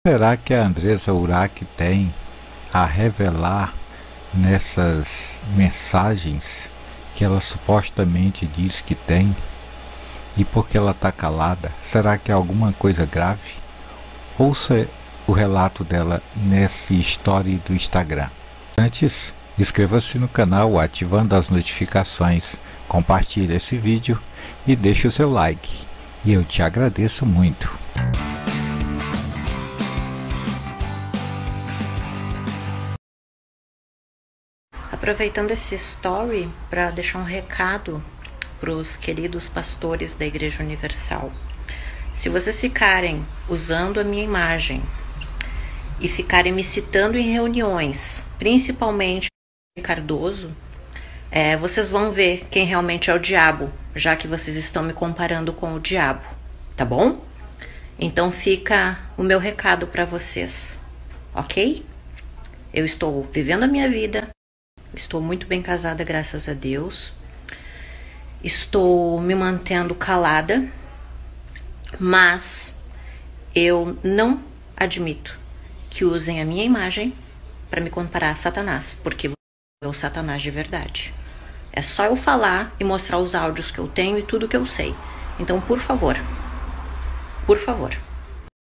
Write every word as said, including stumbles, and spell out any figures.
será que a Andressa Urach tem a revelar nessas mensagens que ela supostamente diz que tem? E por que ela está calada? Será que é alguma coisa grave? Ouça o relato dela nessa story do Instagram. Antes, inscreva-se no canal ativando as notificações, compartilhe esse vídeo e deixe o seu like. E eu te agradeço muito. Aproveitando esse story para deixar um recado para os queridos pastores da Igreja Universal. Se vocês ficarem usando a minha imagem e ficarem me citando em reuniões, principalmente Cardoso, é, vocês vão ver quem realmente é o diabo, já que vocês estão me comparando com o diabo, tá bom? Então fica o meu recado para vocês, ok? Eu estou vivendo a minha vida, estou muito bem casada, graças a Deus. Estou me mantendo calada, mas eu não admito que usem a minha imagem para me comparar a Satanás, porque é o Satanás de verdade. É só eu falar e mostrar os áudios que eu tenho e tudo que eu sei. Então, por favor, por favor,